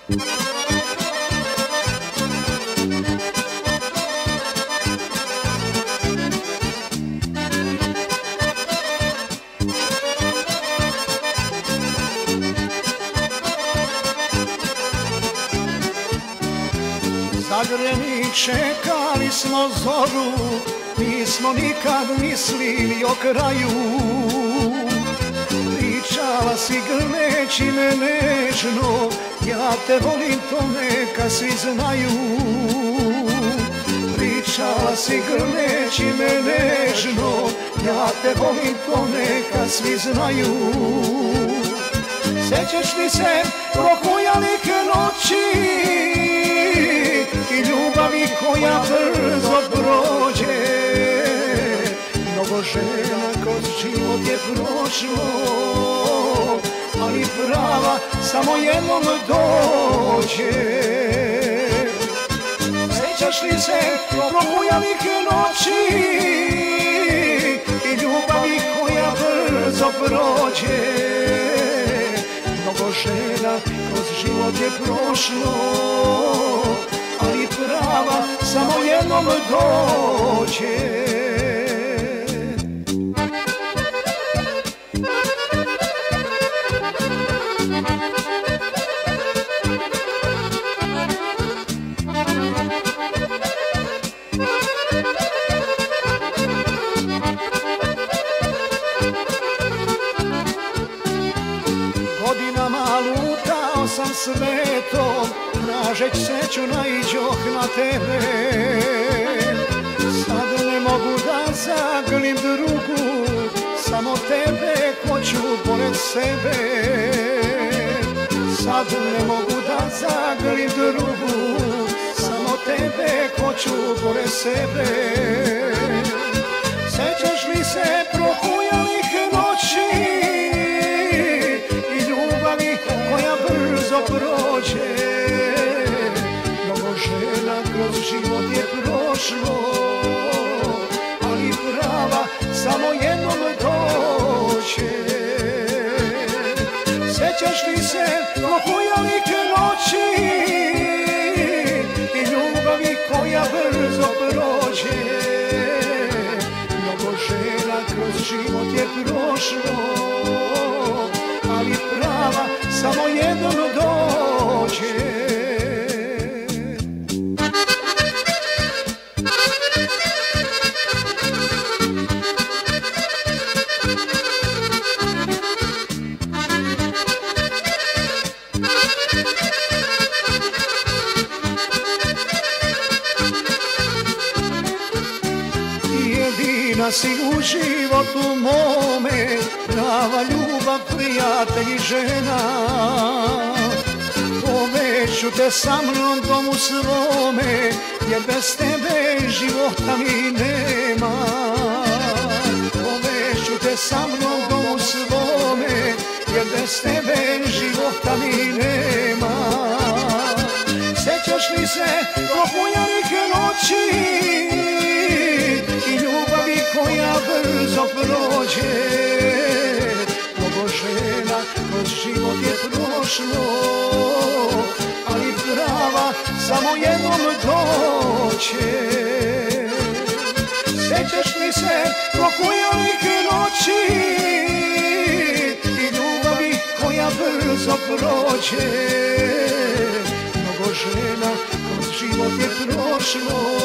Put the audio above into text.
Zagreni, čekali smo zoru, nismo nikad mislili o kraju. Pričala si grleći me nežno, ja te volim, to neka svi znaju. Pričala si grleći me nežno, ja te volim, to neka svi znaju. Sjećaš li se prohujalih noći i ljubavi koja brzo prođe? Mnogo žena kroz život je prošlo, ali prava samo jednom dođe. Sjećaš li se prohujalih noći i ljubavi koja brzo prođe? Mnogo žena kroz život je prošlo, ali prava samo jednom dođe. Godinama lutao sam svetom, tražeć sreću naiđoh na tebe. Sad ne mogu da zagrlim drugu, samo tebe hoću pored sebe. Sad ne mogu da zagrlim drugu, samo tebe hoću pored sebe. Sjećaš li se prohujalih noći i ljubavi koja brzo prođe? Mnogo žena kroz život je prošlo, ali prava samo jednom dođe. Sjećaš li se prohujalih noći i ljubavi koja brzo prođe? Mnogo žena kroz život je prošlo, ali prava samo jednom dođe. Jedina si u životu mome, prava ljubav, prijatelj i žena. Poveću te sa mnom domu svome, jer bez tebe života mi nema. Poveću te sa mnom domu svome, jer bez tebe života mi nema. Sjećaš li se prohujalih noći i ljubavi koja brzo prođe? Mnogo žena kroz život je prošlo, ali prava samo jednom dođe. Sjećaš li se prohujalih noći i ljubavi koja brzo prođe? Mnogo žena kroz život je prošlo,